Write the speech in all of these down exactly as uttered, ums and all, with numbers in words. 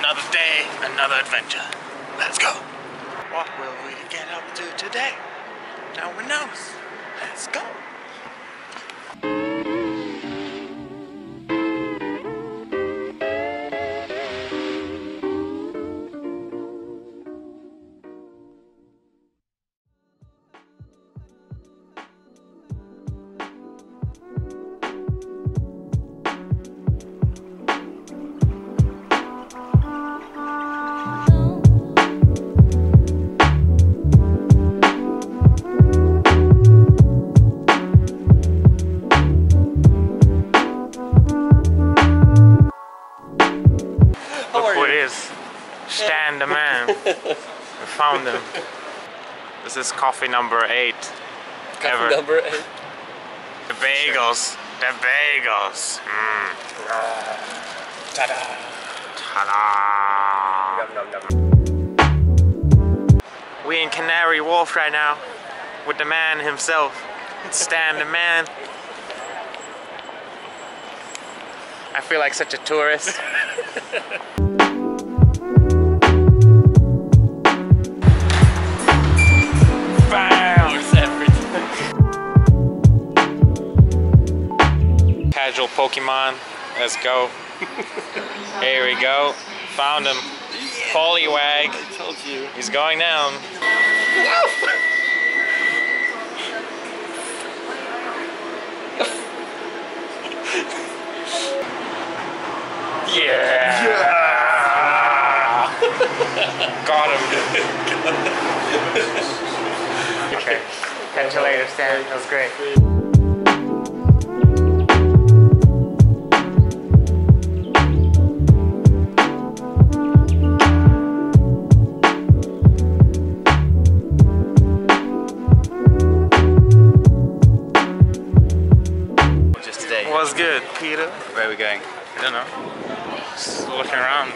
Another day, another adventure. Let's go. What will we get up to today? No one knows. Let's go. Look who it is. Stan the man. We found him. This is coffee number eight. Coffee ever. number eight. The bagels. The bagels. Mm. Ta-da! Ta-da! We in Canary Wharf right now with the man himself. Stan the man. I feel like such a tourist. Casual Pokemon, let's go. Here we go. Found him. Poliwag. I told you. He's going down. Yeah. Yeah. Got him. Okay. Catch you later, Stan. That was great. What's good, Peter? Where are we going? I don't know. Just looking around.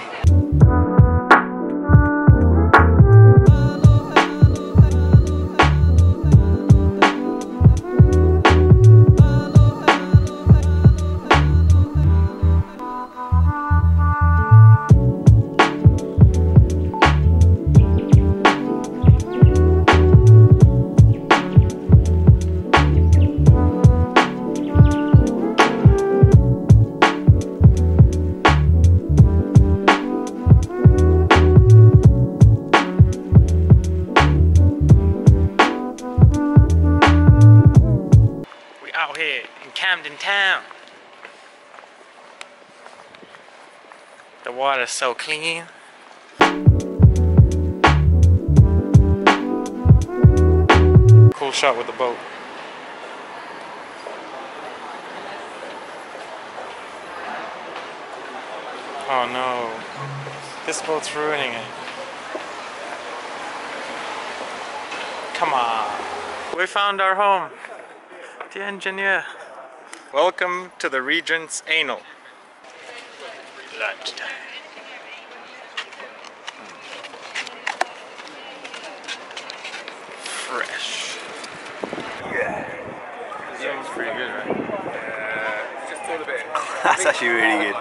Out here in Camden Town. The water's so clean. Cool shot with the boat. Oh no. This boat's ruining it. Come on. We found our home. The engineer. Welcome to the Regent's Anal. Lunchtime. Fresh. Yeah. This one's pretty good, right? Yeah. Just a little bit. That's actually really good.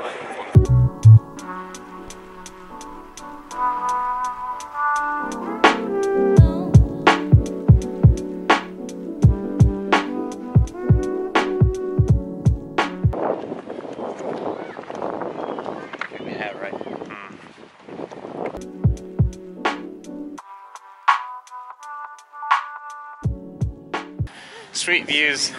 Street views.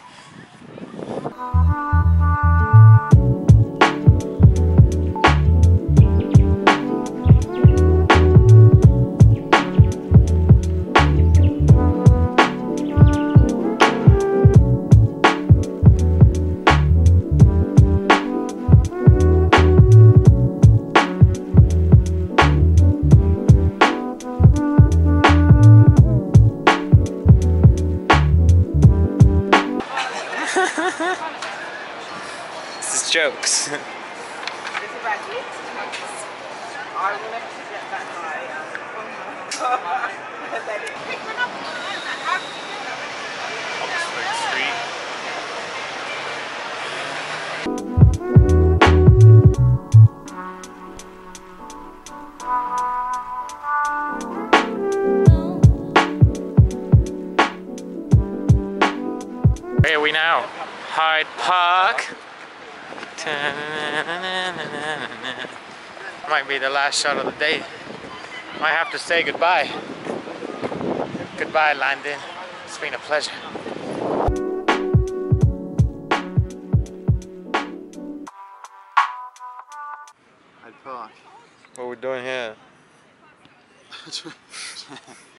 This is jokes. This is about it. I will never forget that night. Oxford Street. Hyde Park. Might be the last shot of the day. Might have to say goodbye. Goodbye, London. It's been a pleasure. Hyde Park. What are we doing here?